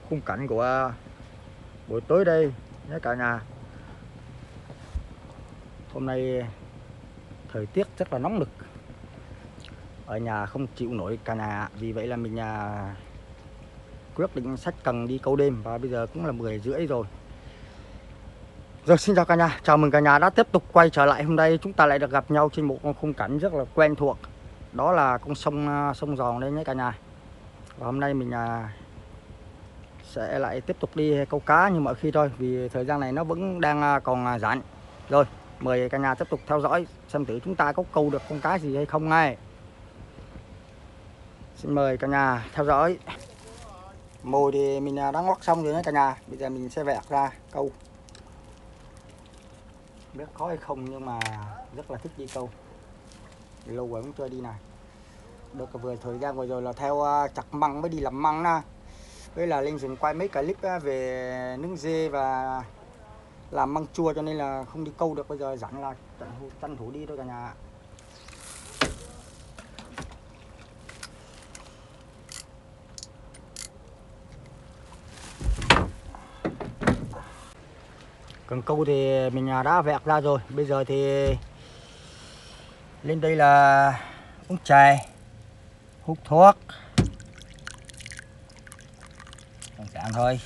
khung cảnh của buổi tối đây nhé cả nhà. Hôm nay thời tiết rất là nóng nực, ở nhà không chịu nổi cả nhà. Vì vậy là mình quyết định xách cần đi câu đêm, và bây giờ cũng là 10h30 rồi. Rồi, xin chào cả nhà, chào mừng cả nhà đã tiếp tục quay trở lại. Hôm nay chúng ta lại được gặp nhau trên một khung cảnh rất là quen thuộc, đó là con sông Giòn đây nhé cả nhà. Và hôm nay mình sẽ lại tiếp tục đi câu cá như mọi khi thôi, vì thời gian này nó vẫn đang còn rảnh. Rồi, mời cả nhà tiếp tục theo dõi xem thử chúng ta có câu được con cá gì hay không ngay. Xin mời cả nhà theo dõi. Mồi thì mình đã ngoắc xong rồi nhé cả nhà. Bây giờ mình sẽ vẹt ra câu. Biết khó hay không nhưng mà rất là thích đi câu, lâu rồi cũng chưa đi này. Được vừa thời gian vừa rồi là theo chặt măng mới đi làm măng nè, với là lên rừng quay mấy cái clip về nướng dê và làm măng chua, cho nên là không đi câu được. Bây giờ rảnh là tranh thủ đi thôi cả nhà. Cần câu thì mình đã vẹt ra rồi. Bây giờ thì lên đây là uống chè, hút thuốc, đơn giản thôi,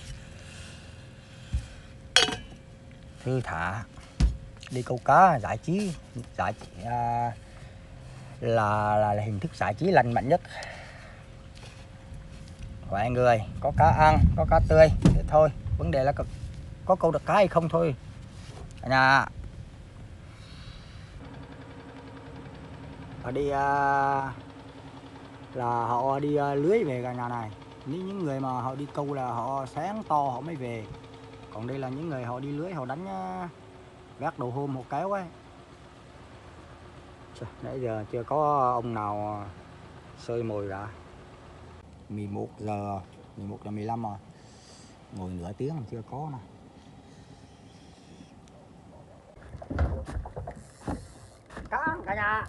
thư thả, đi câu cá giải trí là hình thức giải trí lành mạnh nhất. Mọi người có cá ăn, có cá tươi thế thôi, vấn đề là có câu được cá hay không thôi cả nhà. Ở đây là họ đi lưới về cả nhà này. Những người mà họ đi câu là họ sáng to họ mới về, còn đây là những người họ đi lưới, họ đánh vác đầu hôm họ kéo ấy. Nãy giờ chưa có ông nào sơi mồi cả. 11 giờ 15 rồi, ngồi nửa tiếng mà chưa có nè. Cá cả nhà.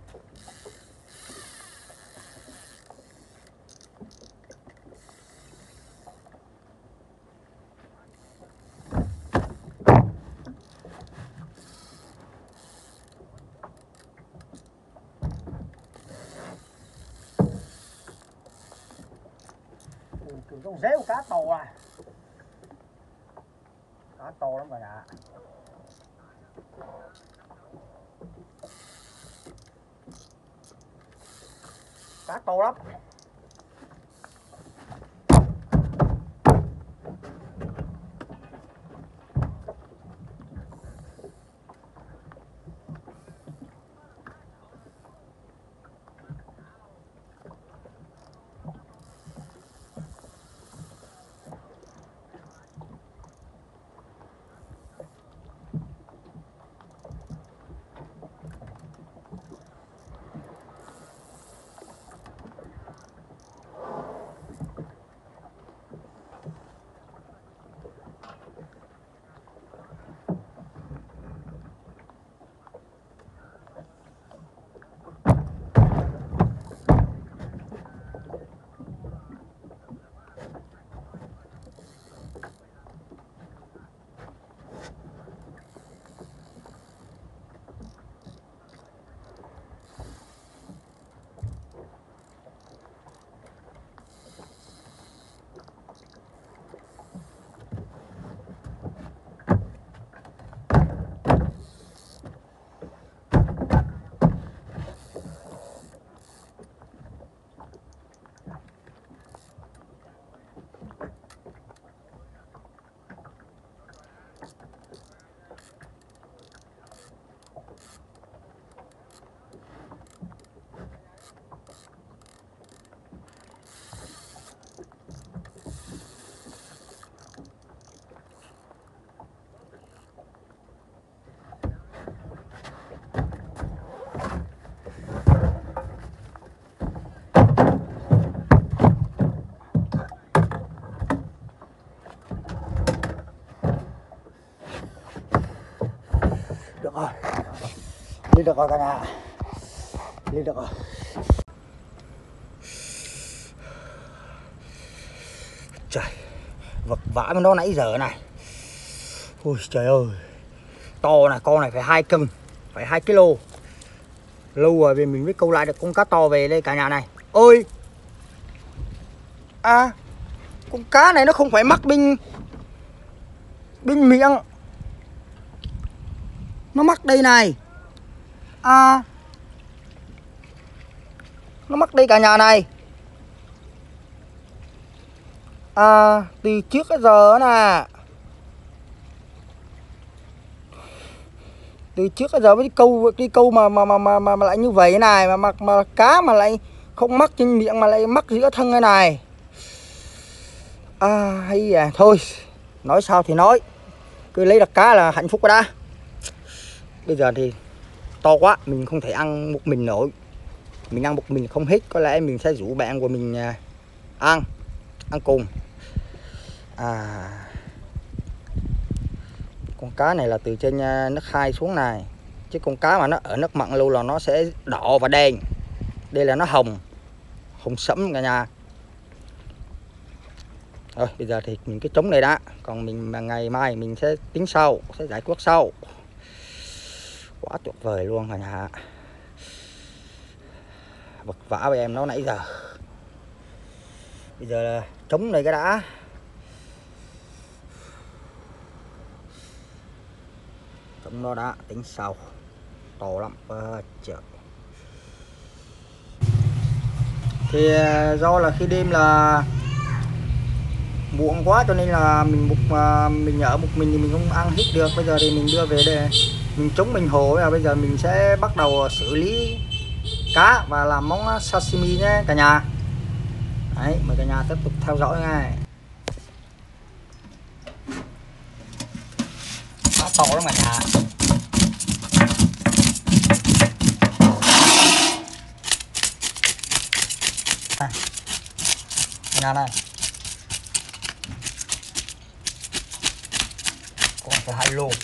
Con réo cá to à, cá to lắm cả nhà. Cá to lắm. Được rồi, lên được rồi cả nhà, lên được rồi. Trời, vật vã với nó nãy giờ này. Ôi trời ơi, to này, con này phải 2 cân, phải 2 kg. Lâu rồi vì mình mới câu lại được con cá to về đây cả nhà này. Ôi à, con cá này nó không phải mắc bên miệng, nó mắc đây này. À, nó mắc đây cả nhà này. À, từ trước tới giờ nè, từ trước tới giờ với cái câu mà lại như vậy này, mà cá mà lại không mắc trên miệng mà lại mắc giữa thân cái này. À hay à, thôi nói sao thì nói, cứ lấy được cá là hạnh phúc rồi đã. Bây giờ thì to quá mình không thể ăn một mình nổi, mình ăn một mình không hết, có lẽ mình sẽ rủ bạn của mình ăn cùng. À, con cá này là từ trên nước hai xuống này, chứ con cá mà nó ở nước mặn lâu là nó sẽ đỏ và đen. Đây là nó hồng sẫm cả nhà. Rồi bây giờ thì mình cứ trống này đã, còn mình mà ngày mai mình sẽ tính sau, sẽ giải quyết sau. Quá tuyệt vời luôn cả nhà. Vật vã với em nó nãy giờ. Bây giờ là trống này cái đã. Trống nó đã, tính sau. To lắm trời. Thì do là khi đêm là muộn quá cho nên là mình ở một mình thì mình không ăn hết được. Bây giờ thì mình đưa về đây, mình trống mình hồ. Bây giờ mình sẽ bắt đầu xử lý cá và làm món sashimi nhé cả nhà. Đấy, mời cả nhà tiếp tục theo dõi ngay. Cá to lắm cả nhà. Nhà này còn phải 2 lô.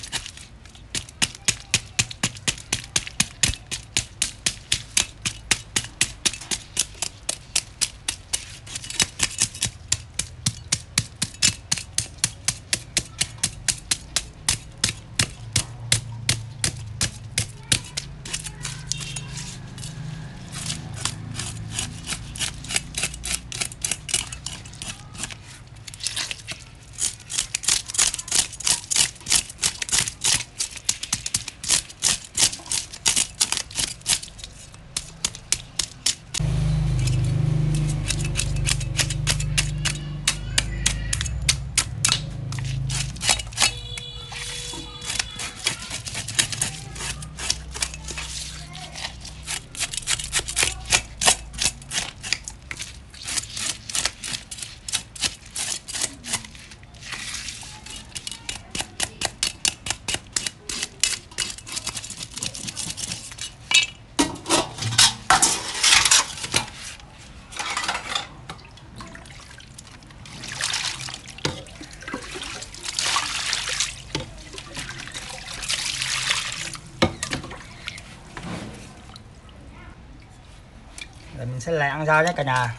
Rồi mình sẽ lại ăn ra nhé cả nhà.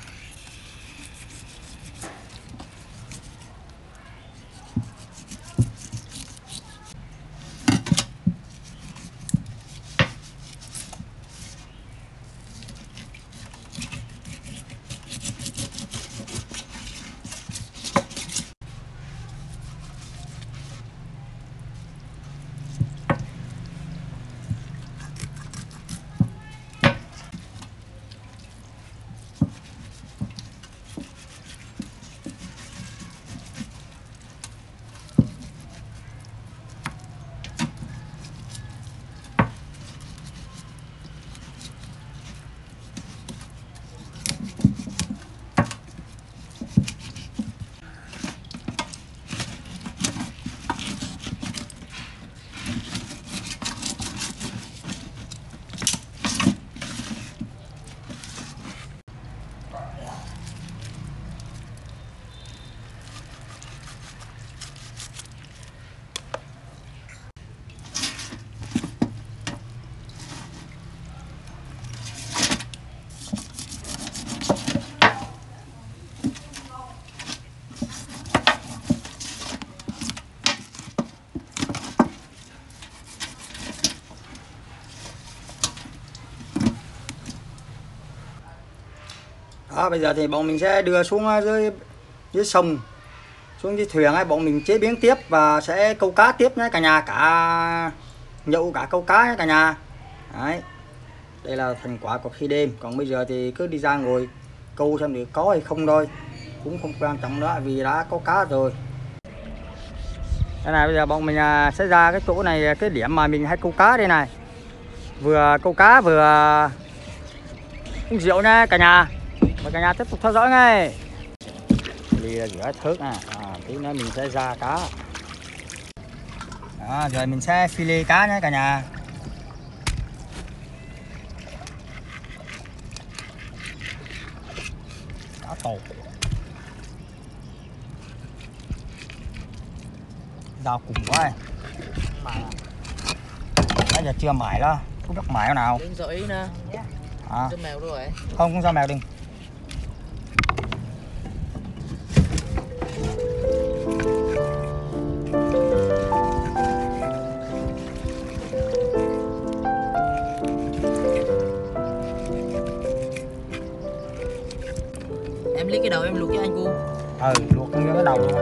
Đó, bây giờ thì bọn mình sẽ đưa xuống dưới sông, xuống dưới thuyền ấy, bọn mình chế biến tiếp và sẽ câu cá tiếp nhé cả nhà, cả nhậu cả câu cá nhé cả nhà. Đấy, đây là thành quả của khi đêm. Còn bây giờ thì cứ đi ra ngồi câu xem được có hay không thôi, cũng không quan trọng nữa vì đã có cá rồi. Đây này, bây giờ bọn mình sẽ ra cái chỗ này, cái điểm mà mình hay câu cá đây này, vừa câu cá vừa uống rượu nha cả nhà. Mời cả nhà tiếp tục theo dõi ngay. Ly rửa thớt nè, tí nữa mình sẽ ra cá. Đó, rồi mình sẽ phi lê cá nhé cả nhà. Cá tổ. Dao cùng quá. Bây giờ chưa mải đó, không biết mải nào. Đừng sợ ý nè. Cho mèo rồi. Không, không sao mèo đừng. Em lấy cái đầu em luộc cho anh cu. Luộc nguyên cái đầu luôn.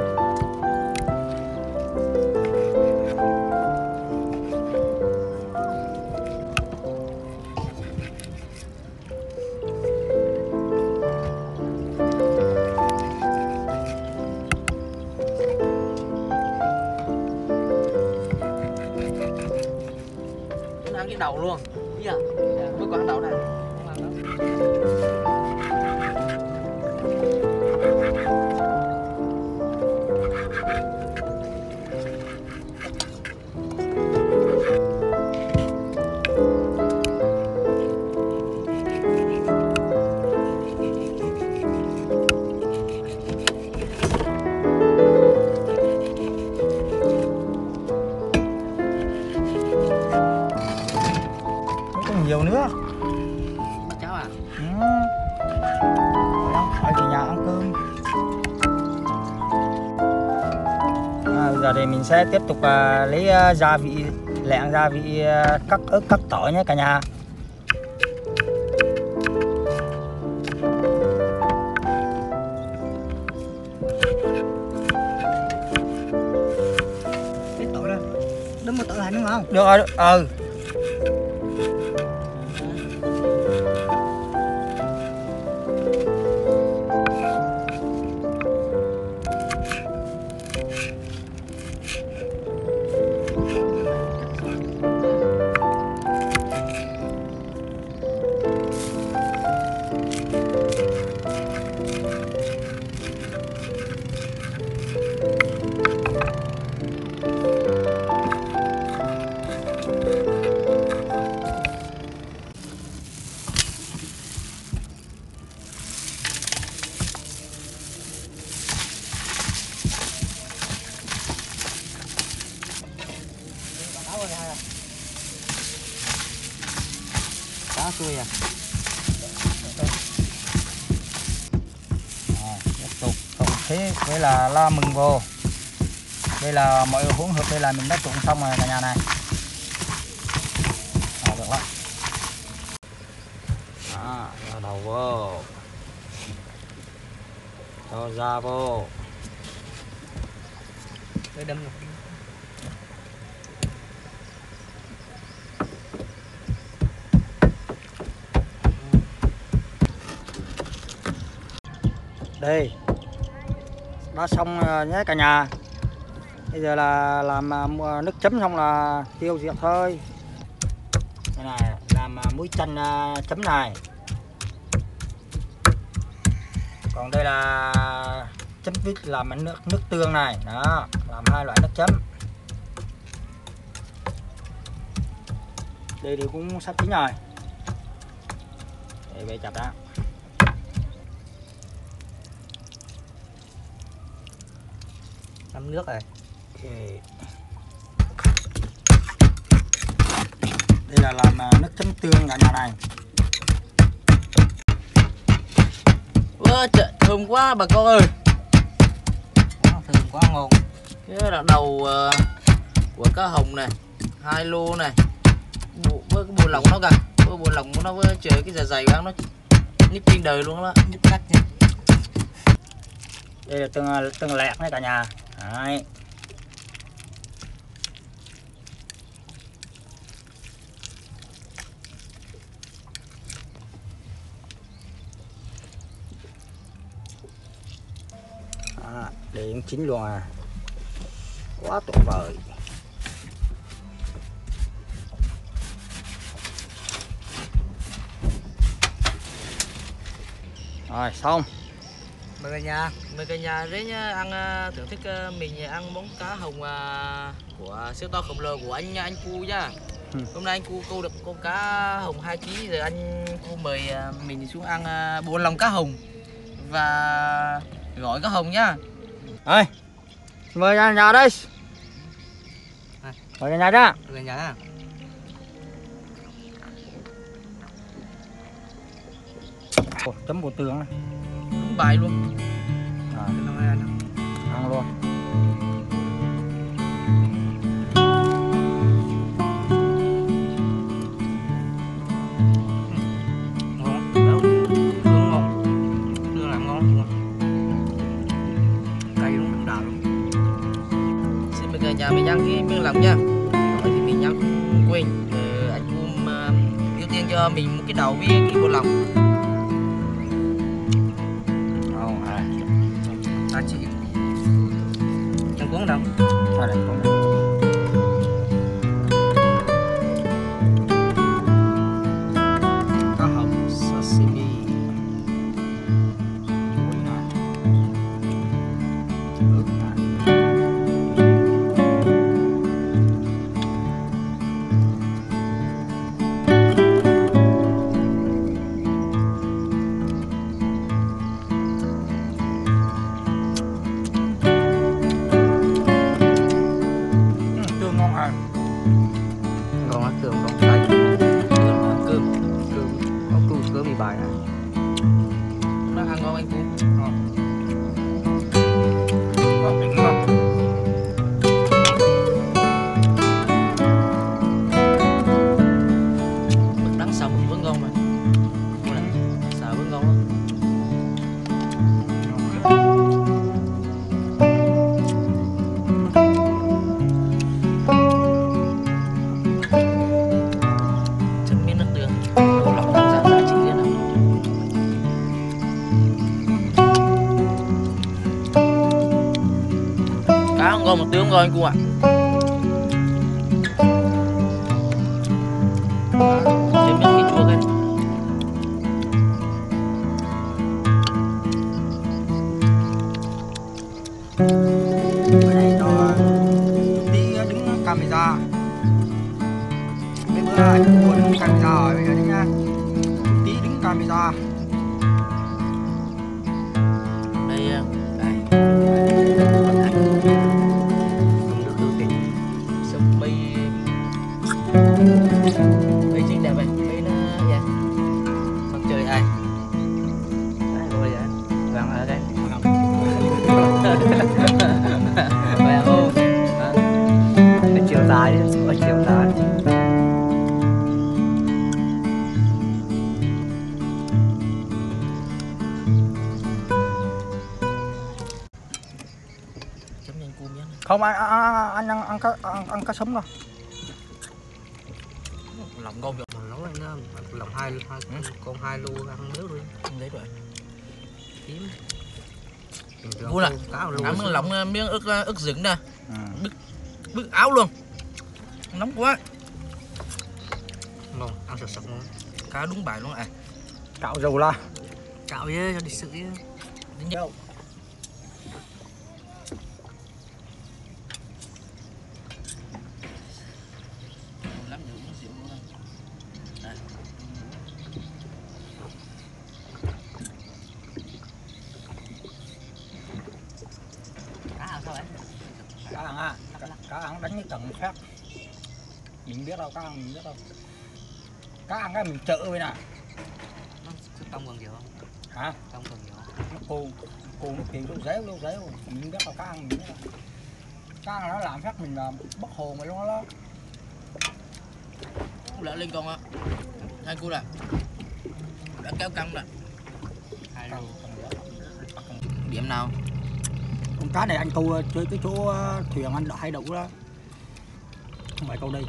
Ăn cái đầu luôn. Dạ. Mới có ăn đầu này. Nhiều nữa. Bắt cháu à? Ở về nhà ăn cơm. Bây giờ thì mình sẽ tiếp tục lấy gia vị, lẹn gia vị, cắt ớt cắt tỏi nhé cả nhà. Cái tỏi đó, đúng một tỏi lại đúng không? Được rồi, Cá tươi à? tiếp tục trộn thế với là la mừng vô. Đây là mọi hỗn hợp, đây là mình đã trộn xong rồi cả nhà này. Được lắm. Cho đầu vô, cho da vô. Cái đâm rồi. Đây đã xong nhé cả nhà. Bây giờ là làm nước chấm xong là tiêu diệt thôi. Đây này, làm muối chanh chấm này. Còn đây là chấm vít, làm nước tương này. Đó, làm hai loại nước chấm. Đây thì cũng sắp chín rồi. Để bê chặt đã. Ngâm nước này. Okay. Đây là làm nước chấm tương cả nhà này. Trời, thơm quá bà con ơi. Thơm quá ngon. Cái là đầu của cá hồng này, 2 lô này, với cái bộ lòng nó kìa, với bộ lòng của nó với trời cái dạ dày của nó Nhíp kiên đời luôn đó, nhíp cắt nha. Đây là tương lẹt này cả nhà. Đấy. Để chín luôn à, quá tuyệt vời. Rồi xong. Mời cả nhà. Mời cả nhà đến ăn thưởng thức mình ăn món cá hồng của siêu to khổng lồ của anh Cu nha. Hôm nay anh Cu câu được con cá hồng 2 kg rồi anh Cu mời mình xuống ăn bộ lòng cá hồng và gỏi cá hồng nhá. Rồi. Mời cả nhà đây. Mời cả nhà ra. Mời cả nhà nha. Chấm bột tương này. Đúng bài luôn. Ăn luôn. Ngon, tương ngon, tương làm ngon, cay luôn, đào luôn. Xin mời cả nhà mình ăn cái miếng lòng nha. Gọi thì mình ăn không quên. Anh Cu ưu tiên cho mình một cái đầu với cái bộ lòng. À chị em cuốn đâu Ở đây cũng cá hồng sashimi. chuối này, ớt này. Tương ngon hả? Ngon á, cơm ngon cay. Cơm Có cơm bị bài này. nó ăn ngon anh Cu. Ngon, đỉnh ngon. Mực đắng xong thì vẫn ngon mà. Cô này xào vẫn ngon lắm. Chấm miếng nước tương, bộ lòng đang ra giá trị thế nào. Cá không ngon một tiếng ngon anh Cu ạ. Thêm miếng cái chua cái. Bữa nay cho tí đứng camera. Cái bữa này cô đứng camera rồi bây giờ đi nha. Tí đứng camera. Đây đây. Được được kìa. Xong mây chín đẹp này, mây nó dạ mặt trời ai Đấy, rồi vậy. Vàng ở đây. vậy ô Ở chiều dài, ở chiều dài. chấm nhanh cuốn nhá. Không anh ăn cá sống đâu. Lòng ngon vậy. Mình nấu anh lòng hai con 2 lô ăn béo luôn. Không lấy rồi. Tím. Vui nè. Cá lô. Ăn miếng lòng miếng ức rừng nè. Ừ. Bứt áo luôn. Nóng quá. Ngon, ăn sật sật ngon. Cá đúng bài luôn à. Cạo dầu la. Cạo với cho đi sự với. Dính dầu. Lắm nhiều uống rượu luôn. Đây. Cá ăn sao vậy? Cá ăn à? Cá ăn đánh cái cần khác. Mình biết đâu, cá ăn mình biết đâu. Cá ăn cái mình chợ vậy nè. Nó tông còn nhiều không? Hả? Tông còn nhiều không? Nó cù nó kiểu đâu réo. Mình biết đâu cá ăn mình biết đâu. Cá ăn nó làm phát mình là bất hồn vậy luôn đó. Lại lên con á. Hai cu nè. Đã kéo căng nè. 2 lô. Điểm nào? Con cá này anh câu chơi cái chỗ thuyền anh hay đậu đó, không phải câu đây.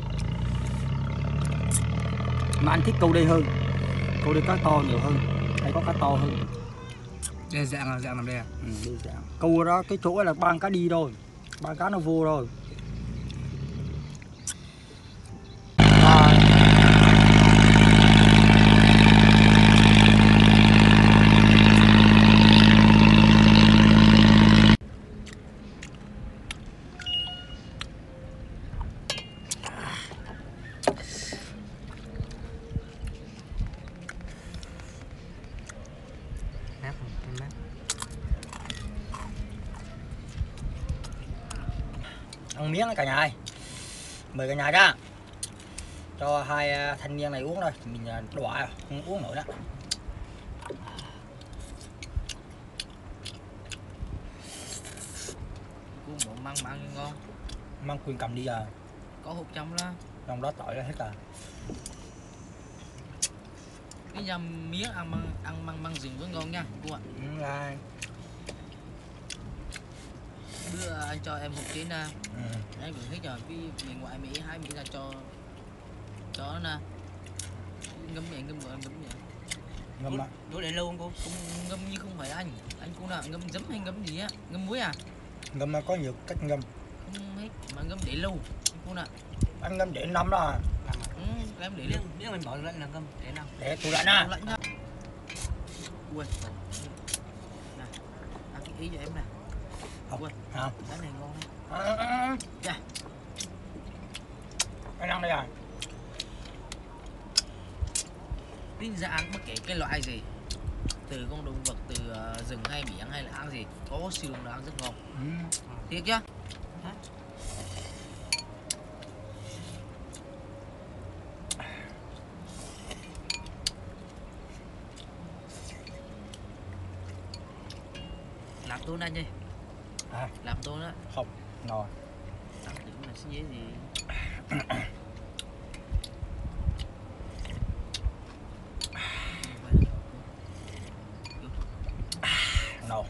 Mà anh thích câu đây hơn, câu đây cá to nhiều hơn, hay có cá to hơn. Đây dạng nằm đây à? Đây dạng. Câu đó cái chỗ là ban cá đi thôi, ban cá nó vô rồi. Mát không? Mát. Ăn miếng cả nhà ơi, mời cả nhà ra cho hai thanh niên này uống thôi, mình đọa không uống nổi đó. Cua bộ măng măng ngon. Mang quyền cầm đi giờ, Có hộp trong đó. trong đó tỏi hết rồi. Cái dăm miếng ăn măng rừng vẫn ngon nha cô ạ. Rồi. Bữa anh cho em hộp trên nè. Ừ. Anh cũng thích rồi, cái miền ngoại Mỹ, hai Mỹ là cho nó nè. Ngâm vậy, ngâm vậy. Ngâm ạ. Đổ để lâu không cô? Cũng ngâm như không phải anh cô nào ngâm giấm hay ngâm gì á? Ngâm muối à? Ngâm có nhiều cách ngâm. Không hết mà ngâm để lâu cô nào. Anh ngâm để năm đó. Em để lâu. Nếu mình bỏ lạnh là ngâm để nào? Để tủ lạnh á. Lạnh nha. Ui. Nè. Ăn cái ý cho em nè. Ui. Hả? Cái này ngon đấy. Dạ. Anh ăn đây à? Tính ra ăn bất kể cái loại gì, từ con động vật, từ rừng hay biển hay là ăn gì, có xương là ăn rất ngon. Thiệt chứ? Làm tôi anh ơi. À. Làm tôi đó. Không, ngon. Làm tưởng là xin giấy gì. Ngon.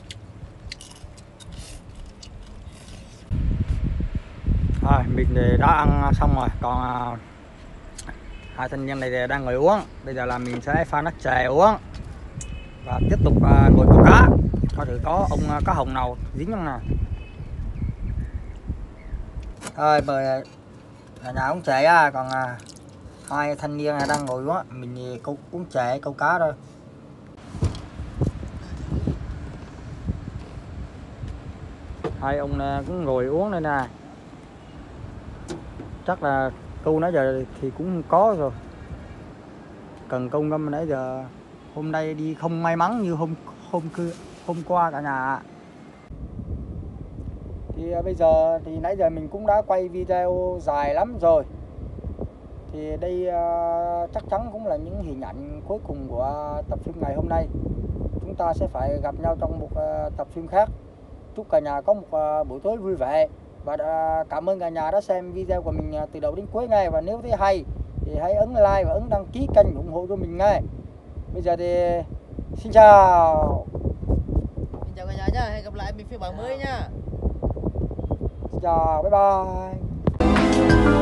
Rồi, mình thì đã ăn xong rồi, còn hai thanh niên này thì đang ngồi uống. Bây giờ là mình sẽ pha nước chè uống và tiếp tục ngồi câu cá, coi thử có ông cá hồng nào dính không nào. Thôi mời cả nhà uống chè á, còn hai thanh niên này đang ngồi uống, mình thì câu uống chè câu cá thôi. Hai ông này cũng ngồi uống đây nè, chắc là câu nãy giờ thì cũng có rồi, cần câu ngâm nãy giờ. Hôm nay đi không may mắn như hôm qua cả nhà. Thì bây giờ thì nãy giờ mình cũng đã quay video dài lắm rồi. Thì đây chắc chắn cũng là những hình ảnh cuối cùng của tập phim ngày hôm nay. Chúng ta sẽ phải gặp nhau trong một tập phim khác. Chúc cả nhà có một buổi tối vui vẻ. Và cảm ơn cả nhà đã xem video của mình từ đầu đến cuối nghe. Và nếu thấy hay thì hãy ấn like và ấn đăng ký kênh ủng hộ cho mình nghe. Bây giờ thì xin chào. Xin chào cả nhà nhá, hẹn gặp lại mình phiên bản mới nhá. Xin chào, bye bye.